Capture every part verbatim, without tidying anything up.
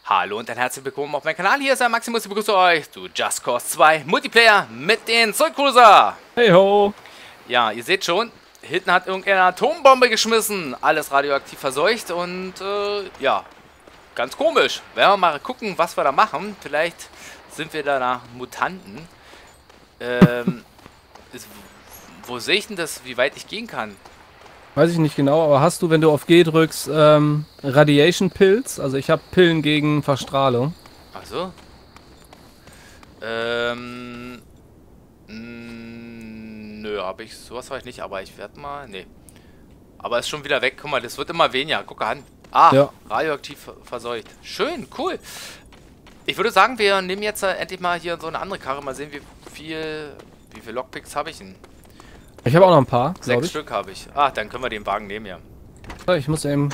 Hallo und ein herzlich willkommen auf meinem Kanal. Hier ist der Maximus, ich begrüße euch zu Just Cause zwei Multiplayer mit den Zoll Cruiser. Hey ho! Ja, ihr seht schon, hinten hat irgendeine Atombombe geschmissen. Alles radioaktiv verseucht und äh, ja, ganz komisch. Werden wir mal gucken, was wir da machen. Vielleicht sind wir da nach Mutanten. Ähm, ist, wo sehe ich denn das, wie weit ich gehen kann? Weiß ich nicht genau, aber hast du, wenn du auf G drückst, ähm, Radiation Pills? Also ich habe Pillen gegen Verstrahlung. Ach so. Ähm... Nö, habe ich, sowas habe ich nicht, aber ich werde mal, nee. Aber ist schon wieder weg, guck mal, das wird immer weniger, guck an. Ah, ja. Radioaktiv verseucht. Schön, cool. Ich würde sagen, wir nehmen jetzt äh, endlich mal hier so eine andere Karre, mal sehen, wie viel, wie viele Lockpicks habe ich denn? Ich habe auch noch ein paar, Sechs Stück habe ich. Ah, dann können wir den Wagen nehmen, ja. So, ich muss eben...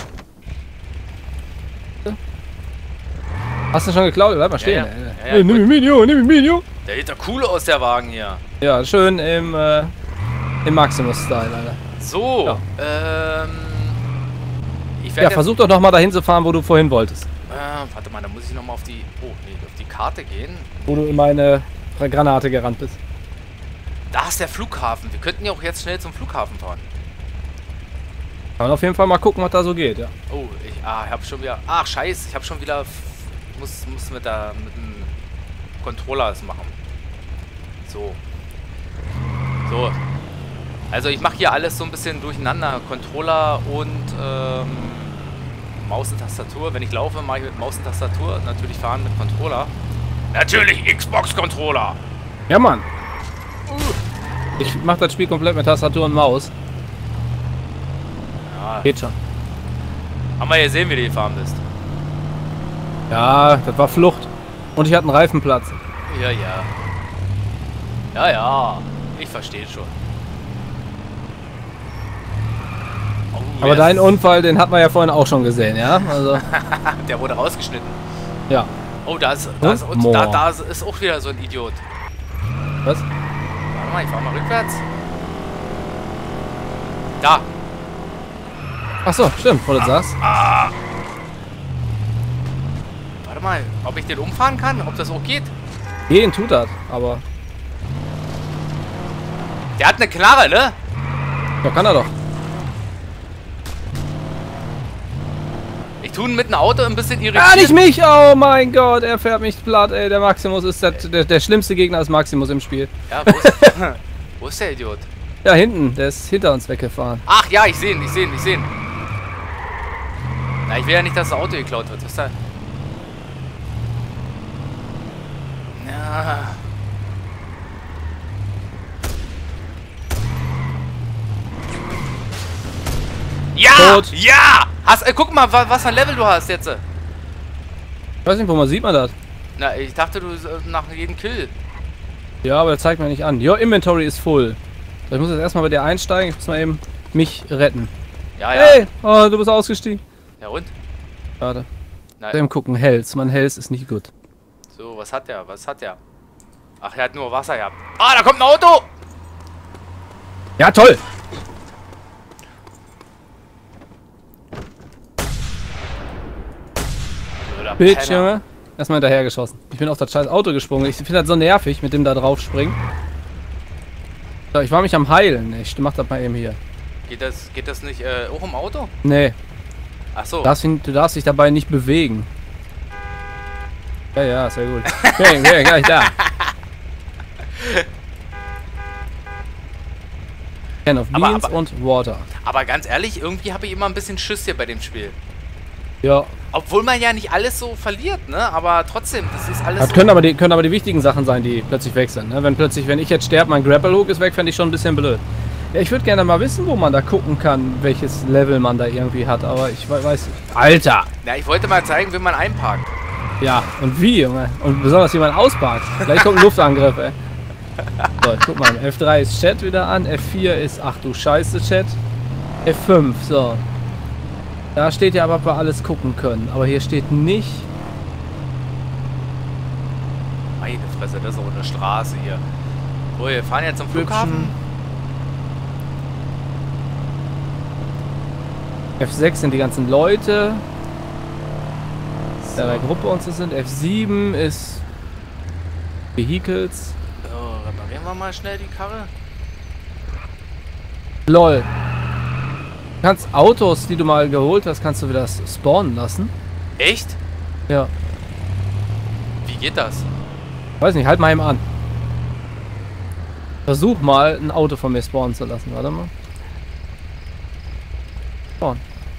Hast du schon geklaut? Bleib mal stehen. Ja, ja. Ja, ja, ja, hey, nimm mich Video, nimm mich Video. Der sieht doch cool aus, der Wagen hier. Ja, schön im, äh, im Maximus-Style, Alter. So, ja. ähm... Ich ja, versuch doch noch mal dahin zu fahren, wo du vorhin wolltest. Äh, warte mal, da muss ich noch mal auf die... Oh, nee, auf die Karte gehen. Wo du in meine Granate gerannt bist. Da ist der Flughafen. Wir könnten ja auch jetzt schnell zum Flughafen fahren. Kann man auf jeden Fall mal gucken, was da so geht, ja. Oh, ich, ah, ich habe schon wieder... Ach, scheiße, ich habe schon wieder... Muss, muss mit, der, mit dem Controller das machen. So. So. Also ich mache hier alles so ein bisschen durcheinander. Controller und ähm, Maus und Tastatur. Wenn ich laufe, mache ich mit Maus und Tastatur. Natürlich fahren mit Controller. Natürlich Xbox-Controller. Ja, Mann. Ich mach das Spiel komplett mit Tastatur und Maus. Ja. Geht schon. Haben wir gesehen, wie du gefahren bist. Ja, das war Flucht. Und ich hatte einen Reifenplatz. Ja, ja. Ja, ja. Ich verstehe schon. Oh, aber yes. dein Unfall, den hat man ja vorhin auch schon gesehen, ja? Also der wurde rausgeschnitten. Ja. Oh, da ist, da, ist, und da, da ist auch wieder so ein Idiot. Was? Warte mal, ich fahr mal rückwärts. Da. Ach so, stimmt, wo du ah, sagst. Ah. Warte mal, ob ich den umfahren kann? Ob das auch geht? Gehen tut das, aber... Der hat eine Knarre, ne? Ja, kann er doch. Ich tue ihn mit einem Auto ein bisschen irritiert. Ah, nicht mich! Oh mein Gott, er fährt mich platt, ey. Der Maximus ist das, der, der schlimmste Gegner als Maximus im Spiel. Ja, wo ist, wo ist der Idiot? Ja, hinten. Der ist hinter uns weggefahren. Ach ja, ich sehe ihn, ich sehe ihn, ich sehe ihn. Na, ich will ja nicht, dass das Auto geklaut wird. Was ist da? Ja. Ja! Tot. Ja! Hast, äh, guck mal, was, was für ein Level du hast jetzt. Ich weiß nicht, wo man sieht man das. Na, ich dachte, du äh, nach jedem Kill. Ja, aber der zeigt mir nicht an. Your Inventory ist full. So, ich muss jetzt erstmal bei dir einsteigen. Ich muss mal eben mich retten. Ja, ja. Hey! Oh, du bist ausgestiegen. Ja, und? Warte. Nein. Eben gucken, Hells. Mein Hells ist nicht gut. So, was hat der? Was hat der? Ach, er hat nur Wasser gehabt. Ah, da kommt ein Auto! Ja, toll! Bitch, Junge. Erstmal hinterher geschossen. Ich bin auf das scheiß Auto gesprungen. Ich finde das so nervig, mit dem da drauf springen. So, ich war mich am heilen. Ich mach das mal eben hier. Geht das, geht das nicht äh, auch im Auto? Nee. Ach so. Du darfst, du darfst dich dabei nicht bewegen. Ja, ja, sehr gut. Okay, okay, gleich da. Can of aber, Beans aber, und Water. Aber ganz ehrlich, irgendwie habe ich immer ein bisschen Schiss hier bei dem Spiel. Ja. Obwohl man ja nicht alles so verliert, ne? Aber trotzdem, das ist alles. Das so können aber, die, können aber die wichtigen Sachen sein, die plötzlich weg sind. Ne? Wenn plötzlich, wenn ich jetzt sterbe, mein Grapple Hook ist weg, fände ich schon ein bisschen blöd. Ja, ich würde gerne mal wissen, wo man da gucken kann, welches Level man da irgendwie hat, aber ich weiß nicht. Alter! Ja, ich wollte mal zeigen, wie man einparkt. Ja, und wie, Junge? Und besonders, wie man ausparkt. Gleich kommt ein Luftangriff, ey. So, guck mal, F drei ist Chat wieder an, F vier ist, ach du Scheiße, Chat. F fünf, so. Da steht ja aber, ob wir alles gucken können. Aber hier steht nicht... Meine Fresse, das ist auch eine Straße hier. So, wir fahren jetzt zum Flughafen. F sechs sind die ganzen Leute. der der Gruppe und so sind. F sieben ist Vehicles. So, reparieren wir mal schnell die Karre. LOL. Du kannst Autos, die du mal geholt hast, kannst du wieder spawnen lassen. Echt? Ja. Wie geht das? Weiß nicht, halt mal eben an. Versuch mal, ein Auto von mir spawnen zu lassen. Warte mal. Spawn.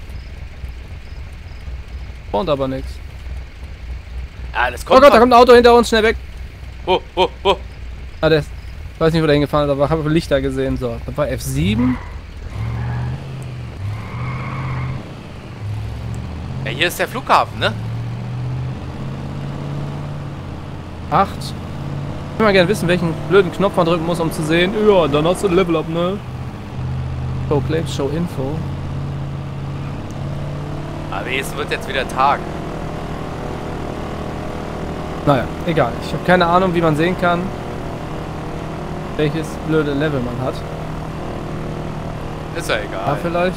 Spawnt aber nichts. Ah, das Oh kommt. Gott, da kommt ein Auto hinter uns, schnell weg. Oh, oh, oh. Ah, der ist, ich weiß nicht, wo der hingefahren ist, aber ich habe Lichter gesehen. So, das war F sieben. Ja, hier ist der Flughafen, ne? acht. Ich würde mal gerne wissen, welchen blöden Knopf man drücken muss, um zu sehen. Ja, dann hast du ein Level Up, ne? Show Claims, Show Info. Aber es wird jetzt wieder Tag. Naja, egal. Ich habe keine Ahnung, wie man sehen kann, welches blöde Level man hat. Ist ja Da egal. vielleicht.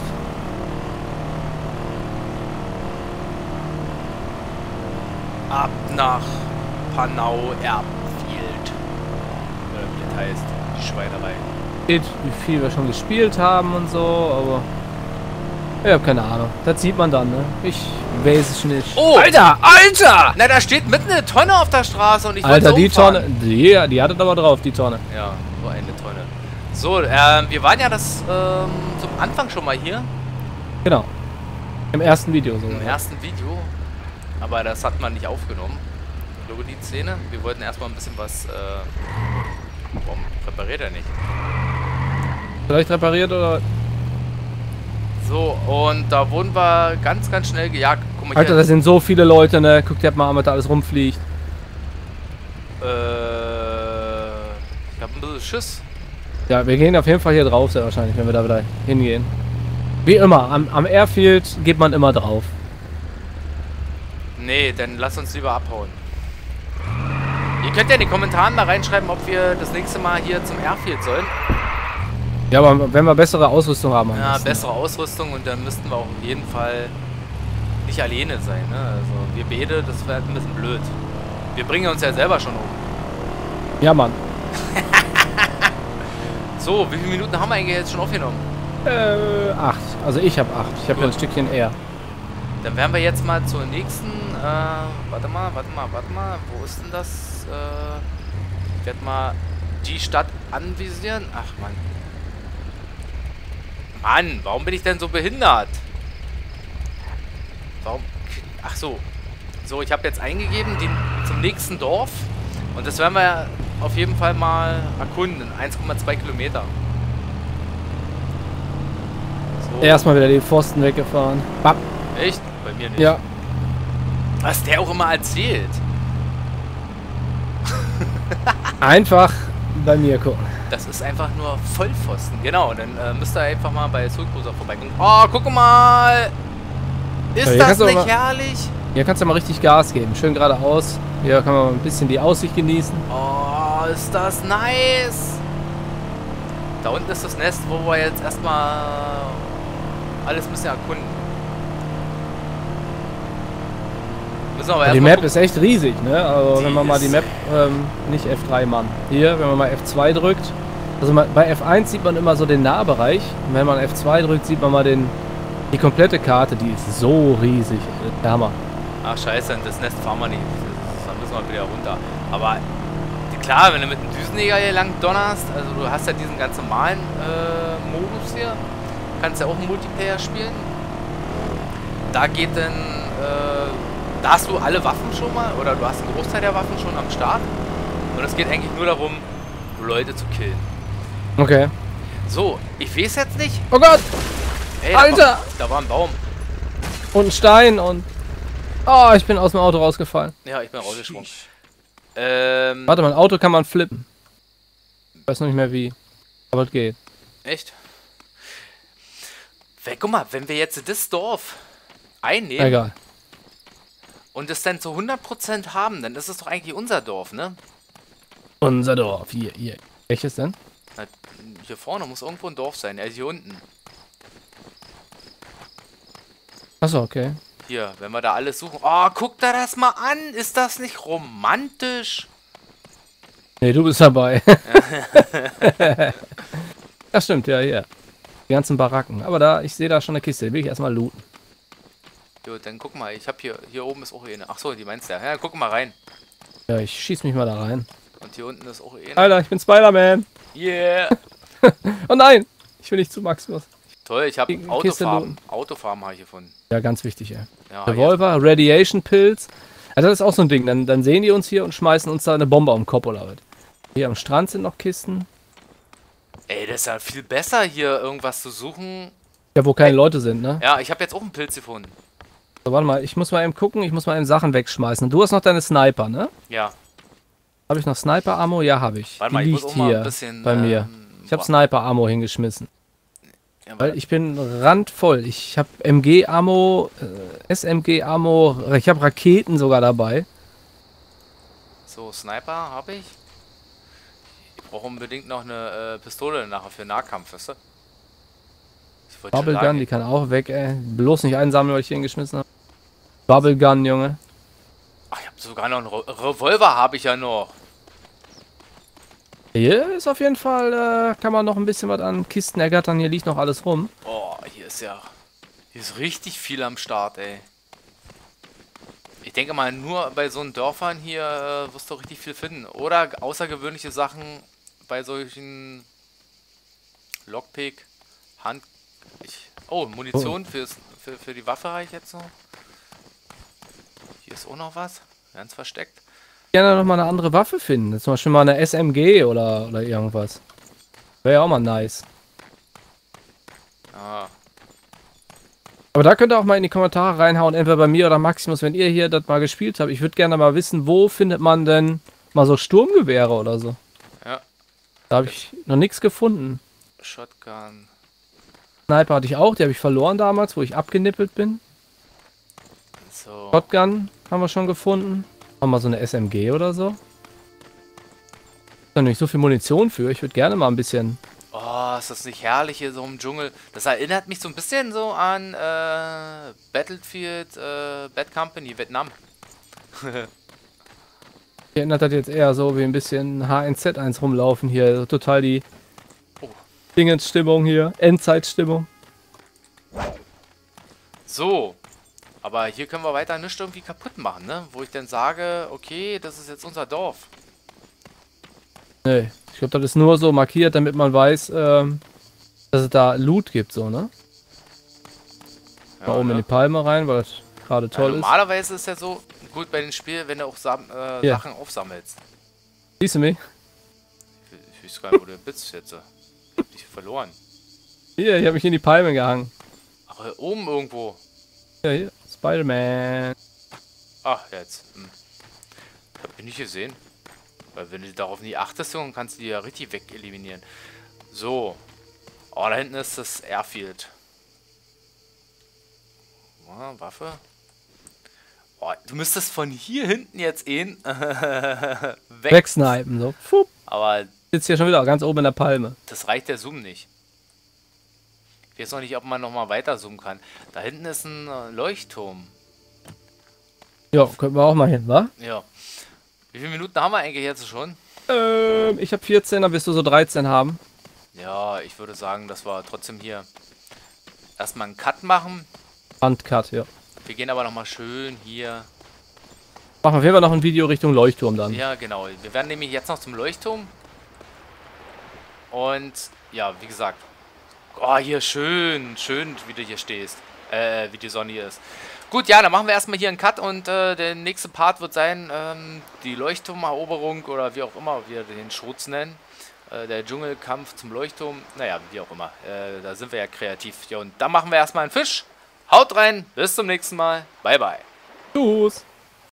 Ab nach Panau Airfield. Oder wie das heißt. Die Schweinerei. Steht, wie viel wir schon gespielt haben und so, aber ich habe keine Ahnung. Das sieht man dann, ne? Ich weiß es nicht. Oh! Alter, Alter! Na, da steht mitten eine Tonne auf der Straße und ich Alter, wollte die umfahren. Tonne, die, die hattet aber drauf, die Tonne. Ja, so eine Tonne. So, ähm, wir waren ja das ähm, zum Anfang schon mal hier. Genau. Im ersten Video so. Im ersten Video. Aber das hat man nicht aufgenommen. Ich glaube, die Szene. Wir wollten erstmal ein bisschen was. Äh, warum repariert er nicht? Vielleicht repariert oder. So, und da wurden wir ganz, ganz schnell gejagt. Guck mal Alter, hier. da sind so viele Leute, ne? Guck dir mal an, was da alles rumfliegt. Äh, ich hab ein bisschen Schiss. Ja, wir gehen auf jeden Fall hier drauf, sehr wahrscheinlich, wenn wir da wieder hingehen. Wie immer, am, am Airfield geht man immer drauf. Nee, dann lass uns lieber abhauen. Ihr könnt ja in die Kommentare mal reinschreiben, ob wir das nächste Mal hier zum Airfield sollen. Ja, aber wenn wir bessere Ausrüstung haben. am Ja, besten. bessere Ausrüstung und dann müssten wir auch auf jeden Fall nicht alleine sein. Ne? Also wir beide, das wäre ein bisschen blöd. Wir bringen uns ja selber schon um. Ja, Mann. So, wie viele Minuten haben wir eigentlich jetzt schon aufgenommen? Äh, acht. Also ich habe acht. Ich habe ja ein Gut. Stückchen eher. Dann werden wir jetzt mal zur nächsten. Äh, warte mal, warte mal, warte mal. Wo ist denn das? Äh, ich werde mal die Stadt anvisieren. Ach Mann. Mann, warum bin ich denn so behindert? Warum? Ach so. So, ich habe jetzt eingegeben den, zum nächsten Dorf. Und das werden wir auf jeden Fall mal erkunden. eins Komma zwei Kilometer. So. Erstmal wieder die Pfosten weggefahren. Bap. Echt? Bei mir nicht. Ja. Was der auch immer erzählt. Einfach bei mir gucken. Das ist einfach nur Vollpfosten. Genau, dann äh, müsst ihr einfach mal bei Soul Cruiser vorbeikommen. Oh, guck mal! Ist Ja, hier das kannst du nicht aber- herrlich? Hier kannst du mal richtig Gas geben. Schön geradeaus. Hier kann man mal ein bisschen die Aussicht genießen. Oh, ist das nice! Da unten ist das Nest, wo wir jetzt erstmal alles ein bisschen erkunden. Müssen wir aber Ja, die erstmal Map gucken. ist echt riesig, ne? Also Die wenn man mal die ist- Map, ähm, nicht F drei Mann. Hier, wenn man mal F zwei drückt. Also man, bei F eins sieht man immer so den Nahbereich. Und wenn man F zwei drückt, sieht man mal den, die komplette Karte. Die ist so riesig. Der Hammer. Ach scheiße, in das Nest fahren wir nicht. Da müssen wir wieder runter. Aber klar, wenn du mit dem Düsenjäger hier lang donnerst, also du hast ja diesen ganz normalen äh, Modus hier, kannst ja auch einen Multiplayer spielen. Da geht dann, äh, da hast du alle Waffen schon mal, oder du hast einen Großteil der Waffen schon am Start. Und es geht eigentlich nur darum, Leute zu killen. Okay. So, ich weiß jetzt nicht. Oh Gott! Ey, da Alter! War, da war ein Baum. Und ein Stein und... Oh, ich bin aus dem Auto rausgefallen. Ja, ich bin rausgesprungen. Ähm, Warte mal, ein Auto kann man flippen. Ich weiß noch nicht mehr wie. Aber es geht. Echt? Weil, guck mal, wenn wir jetzt das Dorf einnehmen Egal. und es dann zu hundert Prozent haben, dann ist es doch eigentlich unser Dorf, ne? Unser Dorf. Hier, hier. Welches denn? Na, hier vorne muss irgendwo ein Dorf sein, also hier unten. Achso, okay. Hier, wenn wir da alles suchen. Oh, guck da das mal an. Ist das nicht romantisch? Nee, du bist dabei. Das stimmt, ja, hier. Die ganzen Baracken. Aber da, ich sehe da schon eine Kiste. Die will ich erstmal looten. Jo, dann guck mal. Ich habe hier, hier oben ist auch eine. Achso, die meinst du ja. Ja, guck mal rein. Ja, ich schieß mich mal da rein. Und hier unten ist auch eine. Alter, ich bin Spider-Man. Yeah. Oh nein, ich will nicht zu Maximus. Toll, ich habe Die Kiste Autofarben. looten. Autofarben habe ich gefunden. Ja, ganz wichtig, ey. Ja, Revolver, Radiation Pills. Also das ist auch so ein Ding. Dann, dann sehen die uns hier und schmeißen uns da eine Bombe am Kopf oder was. Hier am Strand sind noch Kisten. ey, das ist ja viel besser, hier irgendwas zu suchen. Ja, wo keine Leute sind, ne? Ja, ich habe jetzt auch einen Pilz gefunden. So, warte mal, ich muss mal eben gucken, ich muss mal eben Sachen wegschmeißen. Du hast noch deine Sniper, ne? Ja. Habe ich noch Sniper-Ammo? Ja, habe ich. Warte Die mal, ich liegt muss auch mal hier ein bisschen, bei mir. ähm, Ich habe boah. Sniper-Ammo hingeschmissen. Ja, Weil warte. ich bin randvoll. Ich habe M G-Ammo, äh, S M G-Ammo, ich habe Raketen sogar dabei. So, Sniper habe ich. Ich brauche unbedingt noch eine äh, Pistole nachher für Nahkampf, weißt du? Ich wollte schon Bubblegun, sagen, die kann auch weg, ey. Bloß nicht einsammeln, weil ich hier hingeschmissen habe. Bubblegun, Junge. ach, ich habe sogar noch einen Re Revolver, habe ich ja noch. Hier ist auf jeden Fall, äh, kann man noch ein bisschen was an Kisten ergattern. Hier liegt noch alles rum. Oh, hier ist ja... Hier ist richtig viel am Start, ey. Ich denke mal, nur bei so einen Dörfern hier äh, wirst du richtig viel finden. Oder außergewöhnliche Sachen bei solchen... Lockpick, Hand... Ich, oh, Munition fürs, für, für die Waffe habe ich jetzt noch. Hier ist auch noch was. Ganz versteckt. Gerne noch mal eine andere Waffe finden. Zum Beispiel mal eine S M G oder, oder irgendwas. Wäre ja auch mal nice. Ah, Aber da könnt ihr auch mal in die Kommentare reinhauen, entweder bei mir oder Maximus, wenn ihr hier das mal gespielt habt. Ich würde gerne mal wissen, wo findet man denn mal so Sturmgewehre oder so. ja. Da habe ich noch nichts gefunden. Shotgun. Sniper hatte ich auch, die habe ich verloren damals, wo ich abgenippelt bin. So. Shotgun haben wir schon gefunden. Haben wir so eine S M G oder so. Da nicht so viel Munition für. Ich würde gerne mal ein bisschen. Oh, ist das nicht herrlich hier so im Dschungel? Das erinnert mich so ein bisschen so an äh, Battlefield, äh, Bad Company, Vietnam. Hier erinnert das jetzt eher so wie ein bisschen H eins Z eins rumlaufen hier. Also total die Oh. Dingensstimmung hier. Endzeitstimmung. So. Aber hier können wir weiter nichts irgendwie kaputt machen, ne? Wo ich dann sage, okay, das ist jetzt unser Dorf. Nee, ich glaube, das ist nur so markiert, damit man weiß, ähm, dass es da Loot gibt, so, ne? Ja, Mal oben ne? in die Palme rein, weil das gerade Ja, toll ist. normalerweise ist ja so, gut bei den Spielen, wenn du auch Sam äh, Ja. Sachen aufsammelst. Siehst du mich? Ich, ich weiß gar nicht, wo du bist jetzt. Ich hab dich verloren. Hier, ich habe mich in die Palme gehangen. Aber oben irgendwo. Ja, hier. Spider-Man. Ach, jetzt. Hm. Hab ich nicht gesehen. Weil wenn du darauf nie achtest, Junge, kannst du die ja richtig weg eliminieren. So. Oh, da hinten ist das Airfield. Oh, Waffe. Oh, du müsstest von hier hinten jetzt ihn weg. Wegsnipen, so. Fupp. Aber Sitzt hier schon wieder ganz oben in der Palme. das reicht der Zoom nicht. Ich weiß noch nicht, ob man noch mal weiter zoomen kann. Da hinten ist ein äh, Leuchtturm. Ja, könnten wir auch mal hin, wa? Ja. Wie viele Minuten haben wir eigentlich jetzt schon? Ähm, ich habe vierzehn, dann wirst du so dreizehn haben. Ja, ich würde sagen, dass wir trotzdem hier erstmal einen Cut machen. Handcut, ja. Wir gehen aber noch mal schön hier. Machen wir auf jeden Fall noch ein Video Richtung Leuchtturm dann. Ja, genau. Wir werden nämlich jetzt noch zum Leuchtturm. Und ja, wie gesagt. Oh, hier schön, schön, wie du hier stehst. Äh, wie die Sonne hier ist. Gut, ja, dann machen wir erstmal hier einen Cut und äh, der nächste Part wird sein, ähm, die Leuchtturmeroberung oder wie auch immer wir den Schutz nennen. Äh, der Dschungelkampf zum Leuchtturm. Naja, wie auch immer. Äh, da sind wir ja kreativ. Ja, und dann machen wir erstmal einen Fisch. Haut rein, bis zum nächsten Mal. Bye, bye. Tschüss.